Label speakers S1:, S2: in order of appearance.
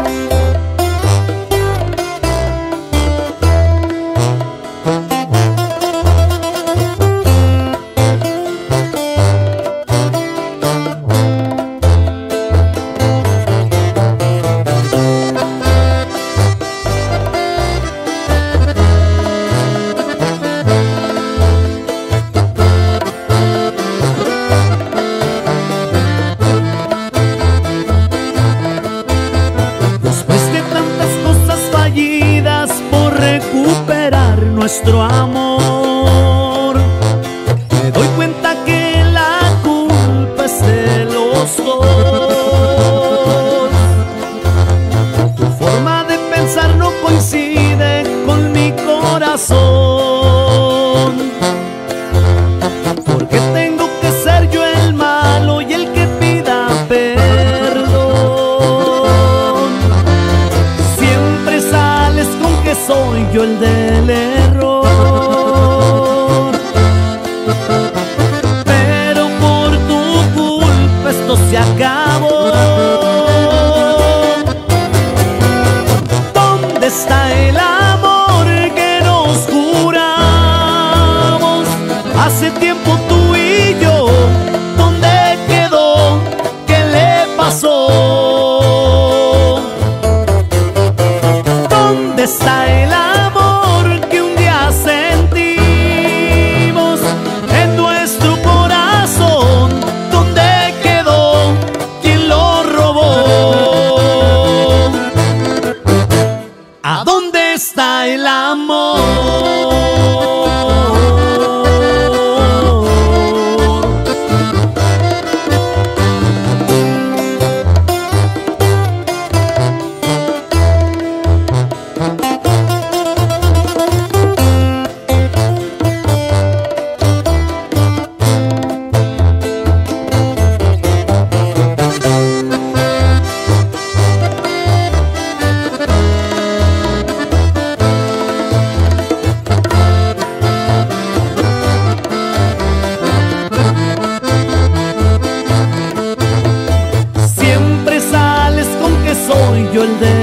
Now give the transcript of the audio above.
S1: Nuestro amor, me doy cuenta que la culpa es de los dos. Tu forma de pensar no coincide con mi corazón, porque tengo que ser yo el malo y el que pida perdón. Siempre sales con que soy yo el del error, pero por tu culpa esto se acabó. ¿Dónde está el amor que nos juramos hace tiempo tú y yo? ¿Dónde quedó? ¿Qué le pasó? ¿Dónde está el amor que un día sentimos en nuestro corazón? ¿Dónde quedó? ¿Quién lo robó? ¿A dónde está el amor? Soy yo el de